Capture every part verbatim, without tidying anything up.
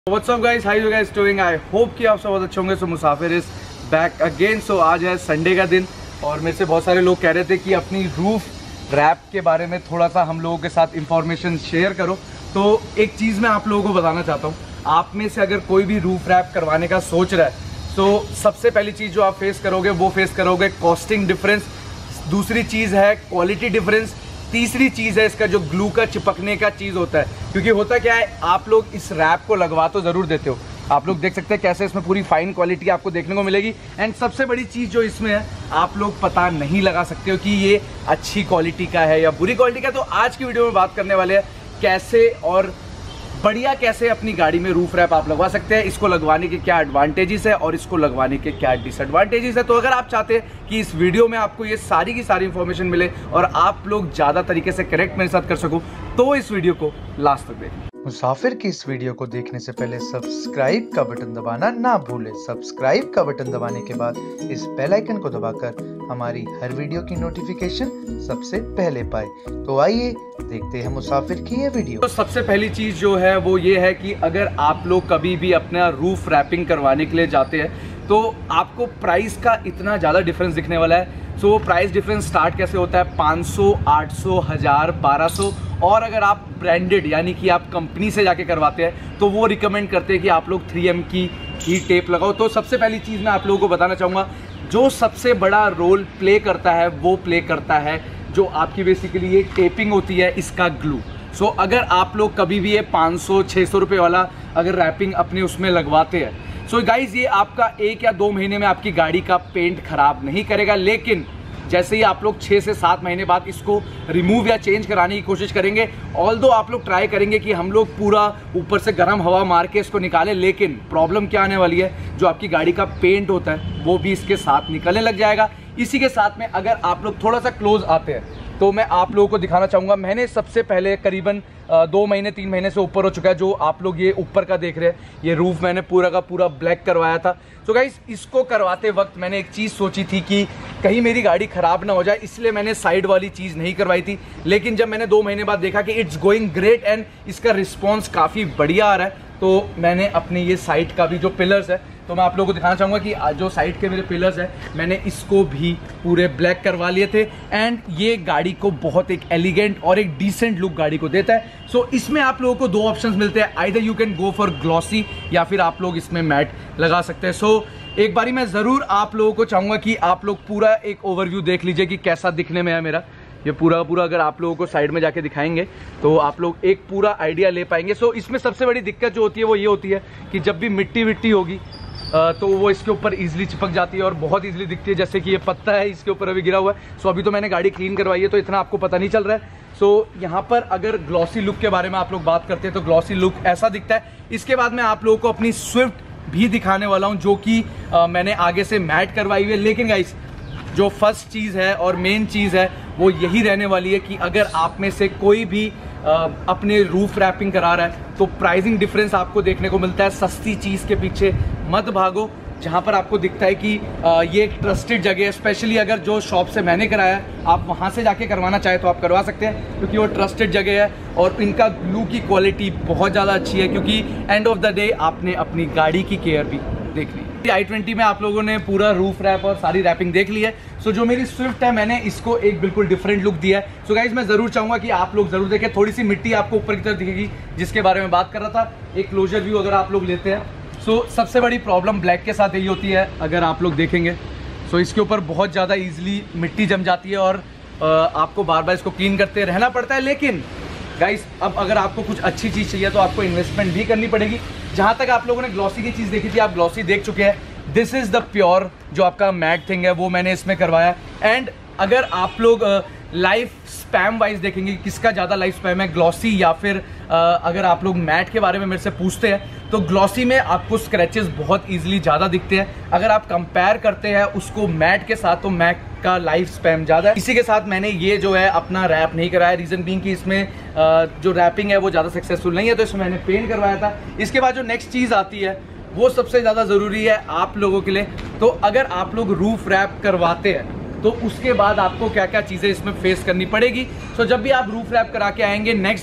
What's up guys, how you guys doing? I hope कि आप सब बहुत अच्छे होंगे। सो मुसाफिर इज बैक अगेन। सो आज है संडे का दिन और मेरे से बहुत सारे लोग कह रहे थे कि अपनी रूफ रैप के बारे में थोड़ा सा हम लोगों के साथ इंफॉर्मेशन शेयर करो। तो एक चीज़ मैं आप लोगों को बताना चाहता हूँ, आप में से अगर कोई भी रूफ रैप करवाने का सोच रहा है तो सबसे पहली चीज़ जो आप फेस करोगे वो फेस करोगे कॉस्टिंग डिफरेंस, दूसरी चीज़ है क्वालिटी डिफरेंस, तीसरी चीज़ है इसका जो ग्लू का चिपकने का चीज़ होता है। क्योंकि होता क्या है, आप लोग इस रैप को लगवा तो ज़रूर देते हो, आप लोग देख सकते हैं कैसे इसमें पूरी फाइन क्वालिटी आपको देखने को मिलेगी। एंड सबसे बड़ी चीज़ जो इसमें है, आप लोग पता नहीं लगा सकते हो कि ये अच्छी क्वालिटी का है या बुरी क्वालिटी का। तो आज की वीडियो में बात करने वाले हैं कैसे और बढ़िया कैसे अपनी गाड़ी में रूफ रैप आप लगवा सकते हैं, इसको लगवाने के क्या एडवांटेजेस है और इसको लगवाने के क्या डिसएडवांटेजेस है। तो अगर आप चाहते हैं कि इस वीडियो में आपको ये सारी की सारी इंफॉर्मेशन मिले और आप लोग ज़्यादा तरीके से करेक्ट मेरे साथ कर सको, तो इस वीडियो को लास्ट तक देखें। मुसाफिर की इस वीडियो को देखने से पहले सब्सक्राइब का बटन दबाना ना भूलें। सब्सक्राइब का बटन दबाने के बाद इस बेल आइकन को दबाकर हमारी हर वीडियो की नोटिफिकेशन सबसे पहले पाए। तो आइए देखते हैं मुसाफिर की ये वीडियो। तो सबसे पहली चीज़ जो है वो ये है कि अगर आप लोग कभी भी अपना रूफ रैपिंग करवाने के लिए जाते हैं तो आपको प्राइस का इतना ज़्यादा डिफरेंस दिखने वाला है। सो वो प्राइस डिफरेंस स्टार्ट कैसे होता है, पाँच सौ, आठ सौ, हज़ार, बारह सौ। और अगर आप ब्रांडेड यानी कि आप कंपनी से जाके करवाते हैं तो वो रिकमेंड करते हैं कि आप लोग थ्री एम की ही टेप लगाओ। तो सबसे पहली चीज़ मैं आप लोगों को बताना चाहूँगा, जो सबसे बड़ा रोल प्ले करता है वो प्ले करता है जो आपकी बेसिकली ये टेपिंग होती है, इसका ग्लू। सो so, अगर आप लोग कभी भी ये पाँच सौ छह सौ रुपये वाला अगर रैपिंग अपने उसमें लगवाते हैं, सो so, गाइज ये आपका एक या दो महीने में आपकी गाड़ी का पेंट खराब नहीं करेगा। लेकिन जैसे ही आप लोग छः से सात महीने बाद इसको रिमूव या चेंज कराने की कोशिश करेंगे, ऑल्दो आप लोग ट्राई करेंगे कि हम लोग पूरा ऊपर से गर्म हवा मार के इसको निकालें, लेकिन प्रॉब्लम क्या आने वाली है, जो आपकी गाड़ी का पेंट होता है वो भी इसके साथ निकलने लग जाएगा। इसी के साथ में अगर आप लोग थोड़ा सा क्लोज आते हैं तो मैं आप लोगों को दिखाना चाहूँगा। मैंने सबसे पहले करीबन दो महीने तीन महीने से ऊपर हो चुका है, जो आप लोग ये ऊपर का देख रहे हैं, ये रूफ मैंने पूरा का पूरा ब्लैक करवाया था। सो गाइस, इसको करवाते वक्त मैंने एक चीज़ सोची थी कि कहीं मेरी गाड़ी ख़राब ना हो जाए, इसलिए मैंने साइड वाली चीज़ नहीं करवाई थी। लेकिन जब मैंने दो महीने बाद देखा कि इट्स गोइंग ग्रेट एंड इसका रिस्पॉन्स काफ़ी बढ़िया आ रहा है, तो मैंने अपने ये साइड का भी जो पिलर्स है, तो मैं आप लोगों को दिखाना चाहूँगा कि जो साइड के मेरे पिलर्स हैं मैंने इसको भी पूरे ब्लैक करवा लिए थे। एंड ये गाड़ी को बहुत एक एलिगेंट और एक डिसेंट लुक गाड़ी को देता है। सो so, इसमें आप लोगों को दो ऑप्शंस मिलते हैं, either you can go for glossy या फिर आप लोग इसमें मैट लगा सकते हैं। सो so, एक बारी मैं ज़रूर आप लोगों को चाहूँगा कि आप लोग पूरा एक ओवरव्यू देख लीजिए कि कैसा दिखने में है मेरा ये पूरा पूरा। अगर आप लोगों को साइड में जाके दिखाएंगे तो आप लोग एक पूरा आइडिया ले पाएंगे। सो so, इसमें सबसे बड़ी दिक्कत जो होती है वो ये होती है कि जब भी मिट्टी विट्टी होगी तो वो इसके ऊपर इजीली चिपक जाती है और बहुत इजीली दिखती है। जैसे कि ये पत्ता है इसके ऊपर अभी गिरा हुआ है। सो अभी तो मैंने गाड़ी क्लीन करवाई है तो इतना आपको पता नहीं चल रहा है। सो यहाँ पर अगर ग्लॉसी लुक के बारे में आप लोग बात करते हैं तो ग्लॉसी लुक ऐसा दिखता है। इसके बाद मैं आप लोगों को अपनी स्विफ्ट भी दिखाने वाला हूँ, जो कि मैंने आगे से मैट करवाई हुई है। लेकिन गाइस, जो फर्स्ट चीज़ है और मेन चीज़ है वो यही रहने वाली है कि अगर आप में से कोई भी आ, अपने रूफ रैपिंग करा रहा है तो प्राइसिंग डिफरेंस आपको देखने को मिलता है। सस्ती चीज़ के पीछे मत भागो, जहाँ पर आपको दिखता है कि आ, ये एक ट्रस्टेड जगह है। स्पेशली अगर जो शॉप से मैंने कराया है आप वहाँ से जाके करवाना चाहे तो आप करवा सकते हैं, क्योंकि वो ट्रस्टेड जगह है और इनका ग्लू की क्वालिटी बहुत ज़्यादा अच्छी है। क्योंकि एंड ऑफ द डे आपने अपनी गाड़ी की केयर भी देख ली। आई ट्वेंटी में आप लोगों ने पूरा रूफ रैप और सारी रैपिंग देख ली है। सो so, जो मेरी स्विफ्ट है मैंने इसको एक बिल्कुल डिफरेंट लुक दिया है। सो so, गाइज मैं ज़रूर चाहूँगा कि आप लोग ज़रूर देखें। थोड़ी सी मिट्टी आपको ऊपर की तरफ दिखेगी जिसके बारे में बात कर रहा था। एक क्लोजर व्यू अगर आप लोग लेते हैं, सो so, सबसे बड़ी प्रॉब्लम ब्लैक के साथ यही होती है, अगर आप लोग देखेंगे सो so, इसके ऊपर बहुत ज़्यादा ईजिली मिट्टी जम जाती है और आ, आपको बार बार इसको क्लीन करते रहना पड़ता है। लेकिन गाइस, अब अगर आपको कुछ अच्छी चीज़ चाहिए तो आपको इन्वेस्टमेंट भी करनी पड़ेगी। जहाँ तक आप लोगों ने ग्लॉसी की चीज़ देखी थी, आप ग्लॉसी देख चुके हैं। दिस इज़ द प्योर जो आपका मैट थिंग है वो मैंने इसमें करवाया। एंड अगर आप लोग लाइफ स्पैम वाइज देखेंगे किसका ज़्यादा लाइफ स्पैम है, ग्लॉसी या फिर आ, अगर आप लोग मैट के बारे में मेरे से पूछते हैं तो ग्लॉसी में आपको स्क्रैचेस बहुत ईजिली ज़्यादा दिखते हैं। अगर आप कंपेयर करते हैं उसको मैट के साथ तो मैट का लाइफ स्पैम ज़्यादा है। इसी के साथ मैंने ये जो है अपना रैप नहीं कराया, रीज़न बीइंग कि इसमें आ, जो रैपिंग है वो ज़्यादा सक्सेसफुल नहीं है, तो इसमें मैंने पेंट करवाया था। इसके बाद जो नेक्स्ट चीज़ आती है वो सबसे ज़्यादा ज़रूरी है आप लोगों के लिए। तो अगर आप लोग रूफ रैप करवाते हैं तो उसके बाद आपको क्या क्या चीज़ें इसमें फेस करनी पड़ेगी। सो जब भी आप रूफ रैप करा के आएंगे, नेक्स्ट दिन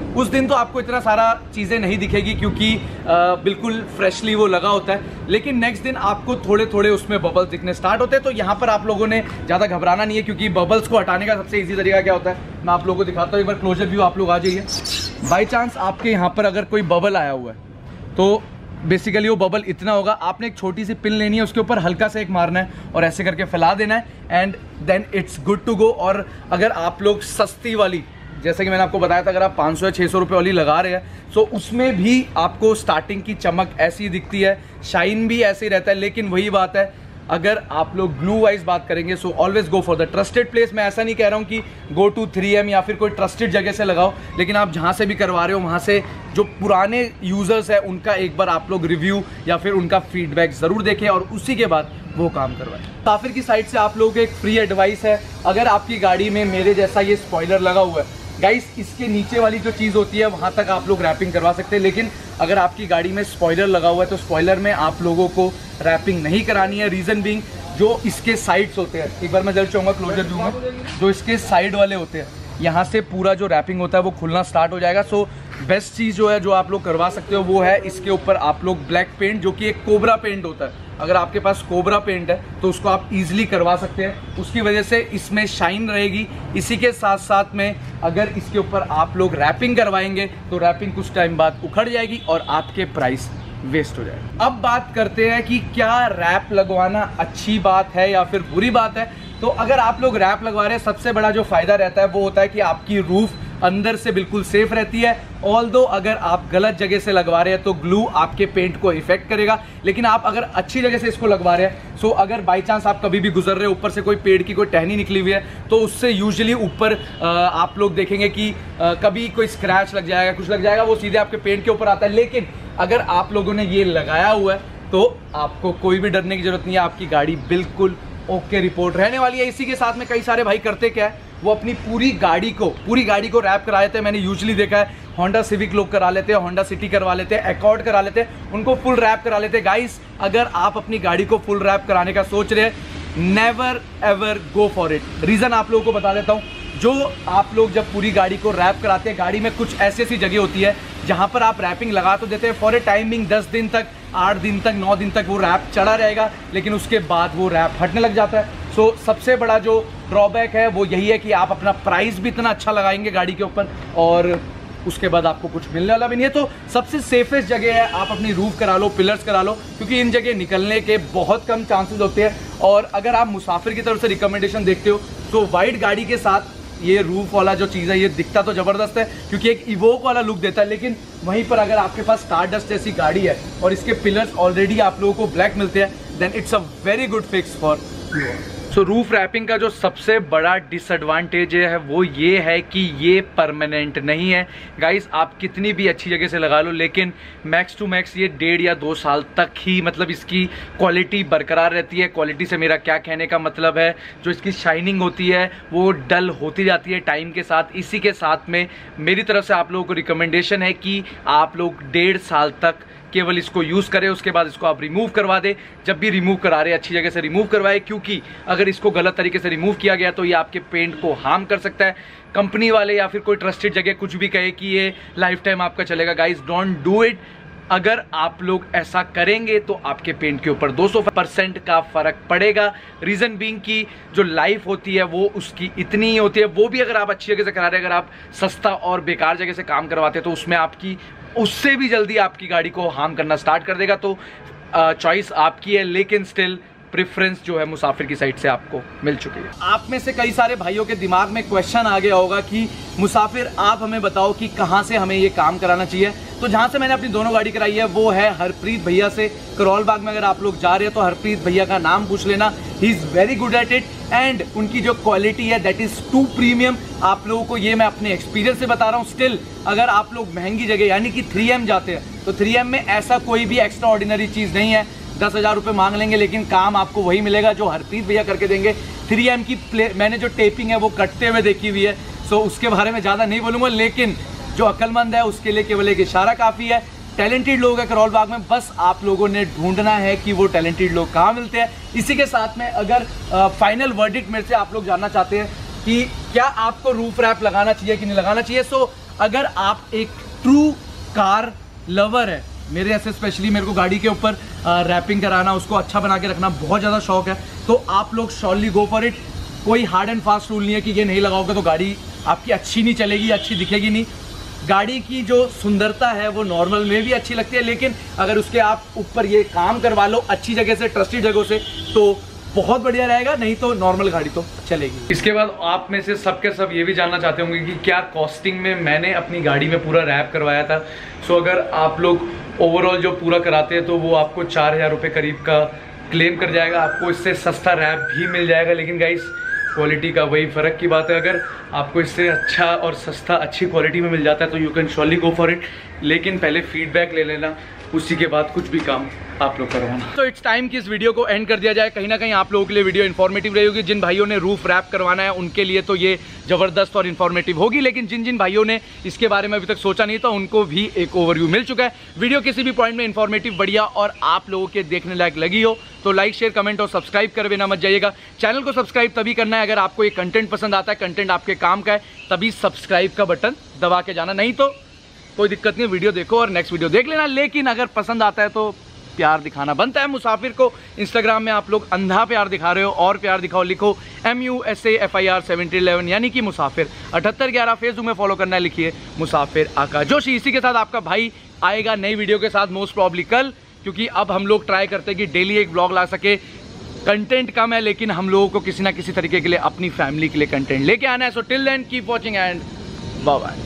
उस दिन तो आपको इतना सारा चीज़ें नहीं दिखेगी क्योंकि आ, बिल्कुल फ्रेशली वो लगा होता है, लेकिन नेक्स्ट दिन आपको थोड़े थोड़े उसमें बबल्स दिखने स्टार्ट होते हैं। तो यहाँ पर आप लोगों ने ज़्यादा घबराना नहीं है, क्योंकि बबल्स को हटाने का सबसे ईजी तरीका क्या होता है, मैं आप लोगों को दिखाता हूँ। एक बार क्लोजर व्यू आप लोग आ जाइए। बाई चांस आपके यहाँ पर अगर कोई बबल आया हुआ है तो बेसिकली वो बबल इतना होगा, आपने एक छोटी सी पिन लेनी है, उसके ऊपर हल्का सा एक मारना है और ऐसे करके फैला देना है, and then it's good to go. और अगर आप लोग सस्ती वाली, जैसे कि मैंने आपको बताया था, अगर आप पाँच सौ या छः सौ रुपये वाली लगा रहे हैं तो उसमें भी आपको स्टार्टिंग की चमक ऐसी दिखती है, शाइन भी ऐसे ही रहता है। लेकिन वही बात है, अगर आप लोग ग्लू वाइज बात करेंगे so always go for the trusted place. मैं ऐसा नहीं कह रहा हूँ कि गो टू थ्री एम या फिर कोई ट्रस्टेड जगह से लगाओ, लेकिन आप जहाँ से भी करवा रहे हो वहाँ से जो पुराने यूज़र्स हैं उनका एक बार आप लोग रिव्यू या फिर उनका फीडबैक ज़रूर देखें और उसी के बाद वो काम करवाएं। मुसाफिर की साइड से आप लोगों को एक फ्री एडवाइस है, अगर आपकी गाड़ी में मेरे जैसा ये स्पॉइलर लगा हुआ है गाइस, इसके नीचे वाली जो चीज़ होती है वहाँ तक आप लोग रैपिंग करवा सकते हैं, लेकिन अगर आपकी गाड़ी में स्पॉइलर लगा हुआ है तो स्पॉइलर में आप लोगों को रैपिंग नहीं करानी है। रीज़न बीइंग, जो इसके साइड्स होते हैं, एक बार मैं जल्द चाहूँगा क्लोजर व्यू में, जो इसके साइड वाले होते हैं यहाँ से पूरा जो रैपिंग होता है वो खुलना स्टार्ट हो जाएगा। सो बेस्ट चीज़ जो है जो आप लोग करवा सकते हो वो है इसके ऊपर आप लोग ब्लैक पेंट, जो कि एक कोबरा पेंट होता है, अगर आपके पास कोबरा पेंट है तो उसको आप इजीली करवा सकते हैं, उसकी वजह से इसमें शाइन रहेगी। इसी के साथ साथ में अगर इसके ऊपर आप लोग रैपिंग करवाएंगे तो रैपिंग कुछ टाइम बाद उखड़ जाएगी और आपके प्राइस वेस्ट हो जाएगा। अब बात करते हैं कि क्या रैप लगवाना अच्छी बात है या फिर बुरी बात है। तो अगर आप लोग रैप लगवा रहे हैं, सबसे बड़ा जो फायदा रहता है वो होता है कि आपकी रूफ अंदर से बिल्कुल सेफ रहती है। ऑल्दो अगर आप गलत जगह से लगवा रहे हैं तो ग्लू आपके पेंट को इफेक्ट करेगा, लेकिन आप अगर अच्छी जगह से इसको लगवा रहे हैं, सो अगर बाई चांस आप कभी भी गुजर रहे हो, ऊपर से कोई पेड़ की कोई टहनी निकली हुई है तो उससे यूजुअली ऊपर आप लोग देखेंगे कि कभी कोई स्क्रैच लग जाएगा, कुछ लग जाएगा, वो सीधे आपके पेंट के ऊपर आता है। लेकिन अगर आप लोगों ने ये लगाया हुआ है तो आपको कोई भी डरने की जरूरत नहीं है, आपकी गाड़ी बिल्कुल ओके रिपोर्ट रहने वाली है। इसी के साथ में कई सारे भाई करते क्या है, वो अपनी पूरी गाड़ी को पूरी गाड़ी को रैप करा लेते हैं। मैंने यूजुअली देखा है होंडा सिविक लोग करा लेते हैं, होंडा सिटी करवा लेते हैं, एकॉर्ड करा लेते हैं, उनको फुल रैप करा लेते हैं। गाइस, अगर आप अपनी गाड़ी को फुल रैप कराने का सोच रहे हैं, never ever go for it. Reason आप लोगों को बता देता हूँ। जो आप लोग जब पूरी गाड़ी को रैप कराते हैं, गाड़ी में कुछ ऐसी ऐसी जगह होती है जहाँ पर आप रैपिंग लगा तो देते हैं फॉर ए टाइमिंग, दस दिन तक, आठ दिन तक, नौ दिन तक वो रैप चढ़ा रहेगा, लेकिन उसके बाद वो रैप हटने लग जाता है। सो so, सबसे बड़ा जो ड्रॉबैक है वो यही है कि आप अपना प्राइस भी इतना अच्छा लगाएंगे गाड़ी के ऊपर और उसके बाद आपको कुछ मिलने वाला भी नहीं है। तो सबसे सेफेस्ट जगह है आप अपनी रूफ करा लो, पिलर्स करा लो, क्योंकि इन जगह निकलने के बहुत कम चांसेस होते हैं। और अगर आप मुसाफिर की तरफ से रिकमेंडेशन देखते हो तो वाइट गाड़ी के साथ ये रूफ वाला जो चीज़ है ये दिखता तो ज़बरदस्त है क्योंकि एक इवोक वाला लुक देता है, लेकिन वहीं पर अगर आपके पास स्टारडस्ट जैसी गाड़ी है और इसके पिलर्स ऑलरेडी आप लोगों को ब्लैक मिलते हैं, then it's a very good fix for you. So roof wrapping का जो सबसे बड़ा डिसएडवांटेज है वो ये है कि ये परमानेंट नहीं है। गाइस, आप कितनी भी अच्छी जगह से लगा लो, लेकिन मैक्स टू मैक्स ये डेढ़ या दो साल तक ही मतलब इसकी क्वालिटी बरकरार रहती है। क्वालिटी से मेरा क्या कहने का मतलब है, जो इसकी शाइनिंग होती है वो डल होती जाती है टाइम के साथ। इसी के साथ में मेरी तरफ से आप लोगों को रिकमेंडेशन है कि आप लोग डेढ़ साल तक केवल इसको यूज़ करें, उसके बाद इसको आप रिमूव करवा दें। जब भी रिमूव करा रहे अच्छी जगह से रिमूव करवाए, क्योंकि अगर इसको गलत तरीके से रिमूव किया गया तो ये आपके पेंट को हार्म कर सकता है। कंपनी वाले या फिर कोई ट्रस्टेड जगह कुछ भी कहे कि ये लाइफ टाइम आपका चलेगा, गाइज डोंट डू इट। अगर आप लोग ऐसा करेंगे तो आपके पेंट के ऊपर दो सौ परसेंट का फ़र्क पड़ेगा। रीज़न बीइंग की जो लाइफ होती है वो उसकी इतनी ही होती है, वो भी अगर आप अच्छी जगह से करा रहे हैं। अगर आप सस्ता और बेकार जगह से काम करवाते हैं तो उसमें आपकी उससे भी जल्दी आपकी गाड़ी को हार्म करना स्टार्ट कर देगा। तो चॉइस आपकी है, लेकिन स्टिल प्रेफरेंस जो है मुसाफिर की साइड से आपको मिल चुकी है। आप में से कई सारे भाइयों के दिमाग में क्वेश्चन आ गया होगा कि मुसाफिर आप हमें बताओ कि कहाँ से हमें ये काम कराना चाहिए। तो जहाँ से मैंने अपनी दोनों गाड़ी कराई है वो है हरप्रीत भैया से। करोल बाग में अगर आप लोग जा रहे हैं तो हरप्रीत भैया का नाम पूछ लेना, he is very good at it and उनकी जो क्वालिटी है दैट इज़ टू प्रीमियम। आप लोगों को ये मैं अपने एक्सपीरियंस से बता रहा हूँ। स्टिल अगर आप लोग महंगी जगह यानी कि थ्री एम जाते हैं तो थ्री एम में ऐसा कोई भी एक्स्ट्रा ऑर्डिनरी चीज़ नहीं है। दस हज़ार रुपये मांग लेंगे लेकिन काम आपको वही मिलेगा जो हरप्रीत भैया करके देंगे। थ्री एम की प्ले मैंने जो टेपिंग है वो कटते हुए देखी हुई है, सो उसके बारे में ज़्यादा नहीं बोलूँगा, लेकिन जो अक्लमंद है उसके लिए केवल एक इशारा काफ़ी है। टैलेंटेड लोग हैं करोल बाग में, बस आप लोगों ने ढूंढना है कि वो टैलेंटेड लोग कहाँ मिलते हैं। इसी के साथ में अगर फाइनल वर्डिक्ट मेरे से आप लोग जानना चाहते हैं कि क्या आपको रूफ रैप लगाना चाहिए कि नहीं लगाना चाहिए, सो अगर आप एक ट्रू कार लवर है, मेरे ऐसे स्पेशली मेरे को गाड़ी के ऊपर रैपिंग कराना, उसको अच्छा बना के रखना बहुत ज़्यादा शौक है, तो आप लोग श्योरली गो फॉर इट। कोई हार्ड एंड फास्ट रूल नहीं है कि ये नहीं लगाओगे तो गाड़ी आपकी अच्छी नहीं चलेगी, अच्छी दिखेगी नहीं। गाड़ी की जो सुंदरता है वो नॉर्मल में भी अच्छी लगती है, लेकिन अगर उसके आप ऊपर ये काम करवा लो अच्छी जगह से, ट्रस्टेड जगहों से, तो बहुत बढ़िया रहेगा, नहीं तो नॉर्मल गाड़ी तो चलेगी। इसके बाद आप में से सबके सब ये भी जानना चाहते होंगे कि क्या कॉस्टिंग में मैंने अपनी गाड़ी में पूरा रैप करवाया था। सो अगर आप लोग ओवरऑल जो पूरा कराते हैं तो वो आपको चार हज़ार रुपये करीब का क्लेम कर जाएगा। आपको इससे सस्ता रैप भी मिल जाएगा, लेकिन गाइस क्वालिटी का वही फ़र्क की बात है। अगर आपको इससे अच्छा और सस्ता अच्छी क्वालिटी में मिल जाता है तो you can surely go for it, लेकिन पहले फीडबैक ले लेना, उसी के बाद कुछ भी काम आप लोग करवाना। तो इट्स टाइम कि इस वीडियो को एंड कर दिया जाए। कहीं ना कहीं आप लोगों के लिए वीडियो इन्फॉर्मेटिव रही होगी। जिन भाइयों ने रूफ रैप करवाना है उनके लिए तो ये ज़बरदस्त और इन्फॉर्मेटिव होगी, लेकिन जिन जिन भाइयों ने इसके बारे में अभी तक सोचा नहीं था उनको भी एक ओवरव्यू मिल चुका है। वीडियो किसी भी पॉइंट में इन्फॉर्मेटिव, बढ़िया और आप लोगों के देखने लायक लगी हो तो लाइक, शेयर, कमेंट और सब्सक्राइब कर देना मत जाइएगा। चैनल को सब्सक्राइब तभी करना है अगर आपको ये कंटेंट पसंद आता है, कंटेंट आपके काम का है, तभी सब्सक्राइब का बटन दबा के जाना, नहीं तो कोई दिक्कत नहीं, वीडियो देखो और नेक्स्ट वीडियो देख लेना। लेकिन अगर पसंद आता है तो प्यार दिखाना बनता है। मुसाफिर को इंस्टाग्राम में आप लोग अंधा प्यार दिखा रहे हो, और प्यार दिखाओ, लिखो M U S A F I R seventy eleven यानी कि मुसाफिर अठहत्तर ग्यारह। फेसबुक में फॉलो करना है, लिखिए मुसाफिर आकाश जोशी। इसी के साथ आपका भाई आएगा नई वीडियो के साथ, मोस्ट प्रॉब्ली कल, क्योंकि अब हम लोग ट्राई करते हैं कि डेली एक ब्लॉग ला सके। कंटेंट कम है लेकिन हम लोगों को किसी ना किसी तरीके के लिए अपनी फैमिली के लिए कंटेंट लेके आना है। So till then keep watching and bye bye.